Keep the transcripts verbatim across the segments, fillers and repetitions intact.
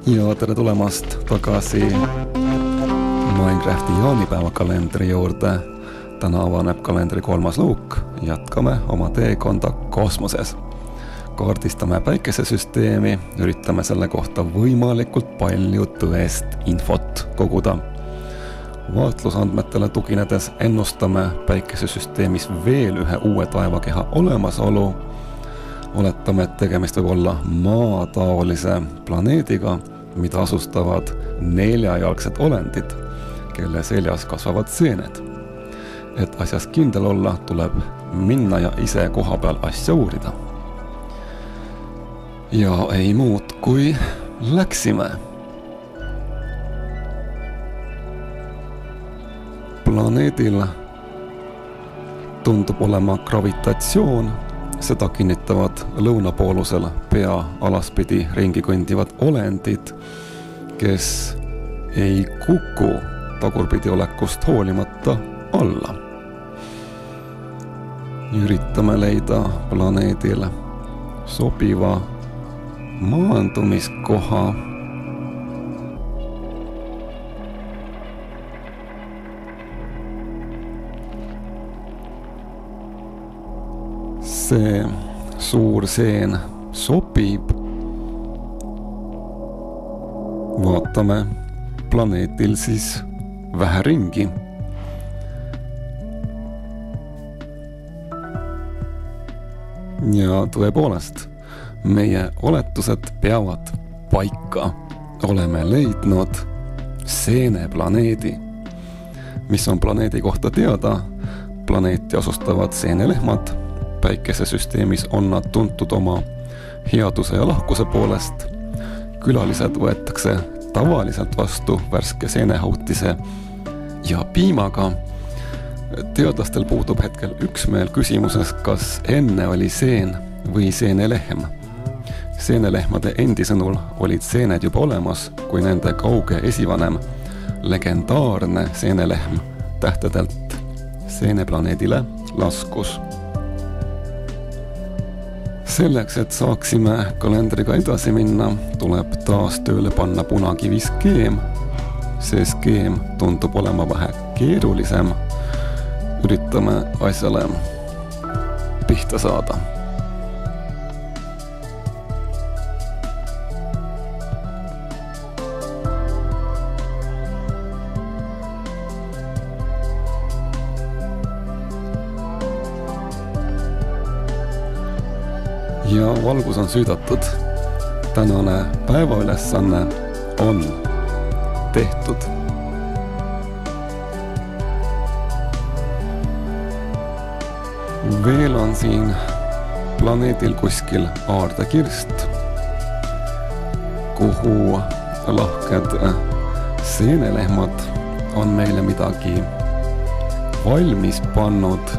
Ja tere tulemast tagasi Minecrafti jaanipäevakalendri juurde. Täna avaneb kalendri kolmas luuk. Jatkame oma teekonda kosmoses. Kaardistame päikesesüsteemi, üritame selle kohta võimalikult palju tõest infot koguda. Vaatlusandmetele tuginedes ennustame päikesesüsteemis veel ühe uue taevakeha olemasolu. Oletame, et tegemist võib olla maataolise planeediga, mida asustavad neljajalgsed olendid, kelle seljas kasvavad seened. Et asjas kindel olla, tuleb minna ja ise koha peal asja uurida. Ja ei muud kui läksime. Planeedil tundub olema gravitatsioon. Seda kinnitavad lõunapoolusel pea alaspidi ringi kõndivad olendid, kes ei kuku tagurpidi olekust hoolimata alla. Üritame leida planeedil sobiva maandumiskoha. See suur seen sobib. Vaatame planeetil siis vähe ringi. Ja tõepoolest, meie oletused peavad paika. Oleme leidnud seeneplaneedi. Mis on planeedi kohta teada? Planeeti asustavad seenelehmad. Päikesesüsteemis on nad tuntud oma headuse ja lahkuse poolest. Külalised võetakse tavaliselt vastu värske seenehautise ja piimaga. Teadlastel puudub hetkel üksmeel küsimuses, kas enne oli seen või seenelehm. Seenelehmade endi sõnul olid seened juba olemas, kui nende kauge esivanem, legendaarne seenelehm tähtedelt seeneplaneedile laskus. Selleks, et saaksime kalendriga edasi minna, tuleb taas tööle panna punakiviskeem. See skeem tundub olema vähe keerulisem. Üritame asjale pihta saada. Ja valgus on süüdatud. Tänane päevaülesanne on tehtud. Veel on siin planeedil kuskil aardekirst, kuhu lahked seenelehmad on meile midagi valmis pannud.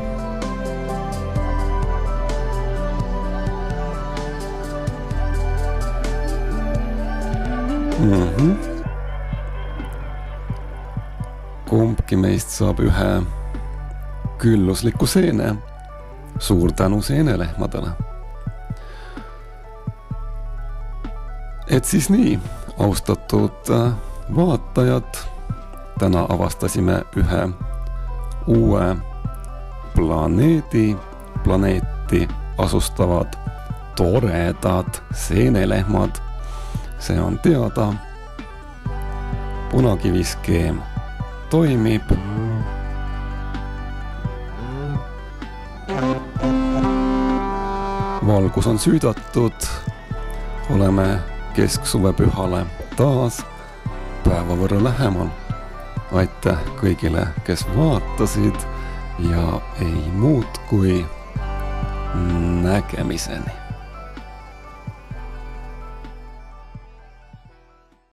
Mm-hmm. Kumbki meist saab ühe küllusliku seene. Suur tänu seenelehmadele. Et siis nii, austatud vaatajad, täna avastasime ühe uue planeedi. Planeeti asustavad toredad seenelehmad. See on teada. Punakiviskeem toimib. Valgus on süüdatud. Oleme kesksuvepühale taas päeva võrra lähemal. Aitäh kõigile, kes vaatasid ja ei muud kui nägemiseni.